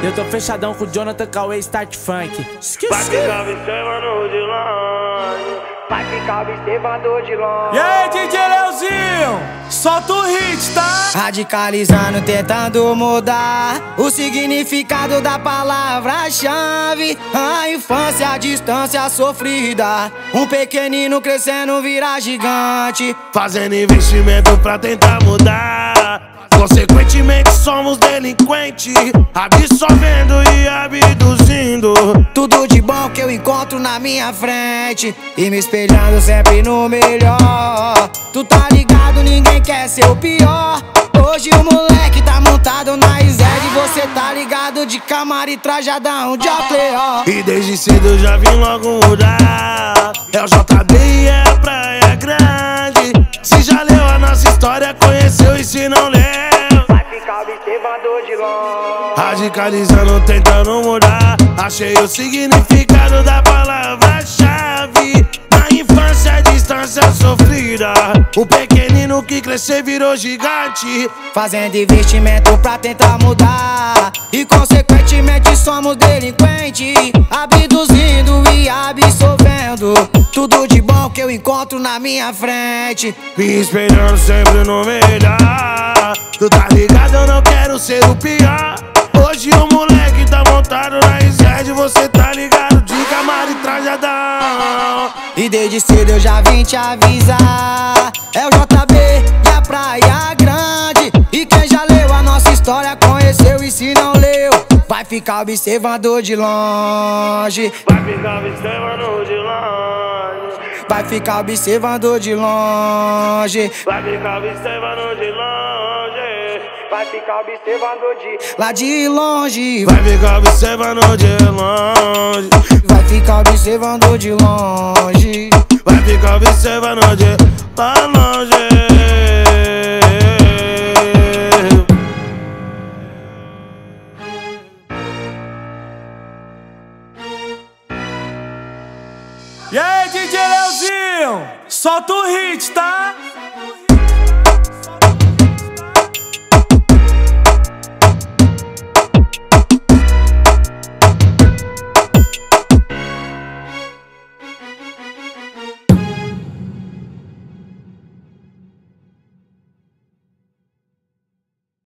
Eu tô fechadão com o Jonathan Cauê Start Funk. Vai ficar observando de longe. Vai ficar observando de longe. E aí, DJ Leozinho? Solta o hit, tá? Radicalizando, tentando mudar o significado da palavra-chave. A infância, a distância sofrida. Um pequenino crescendo vira gigante. Fazendo investimento pra tentar mudar. Consequentemente somos delinquentes, absorvendo e abduzindo tudo de bom que eu encontro na minha frente e me espelhando sempre no melhor. Tu tá ligado, ninguém quer ser o pior. Hoje o moleque tá montado na Zed, você tá ligado, de Camaro e trajadão de Ocleó. E desde cedo eu já vim logo mudar. É o JB e é a Praia Grande. Se já leu a nossa história, conheceu, e se não leu, vai ficar observador de longe. Radicalizando, tentando mudar. Achei o significado da palavra-chave. Na infância, a distância sofrida. O pequenino que cresceu virou gigante. Fazendo investimento pra tentar mudar e consequentemente somos delinquentes, abduzindo e absorvendo tudo de bom que eu encontro na minha frente, me espelhando sempre no melhor. Tu tá ligado, eu não quero ser o pior. Hoje o moleque tá montado na Zed, você tá ligado, de Camaro e trajadão. E desde cedo eu já vim te avisar. É o JB e a Praia Grande. E quem já leu a nossa história conheceu, e se não leu, vai ficar observador de longe. Vai ficar observando de longe. Vai ficar observando de longe. Vai ficar observando de longe. Vai ficar observando de lá de longe. Vai ficar observando de longe. Vai ficar observando de longe. Vai ficar observando de lá longe. E aí, DJ Leozinho? Solta o hit, tá?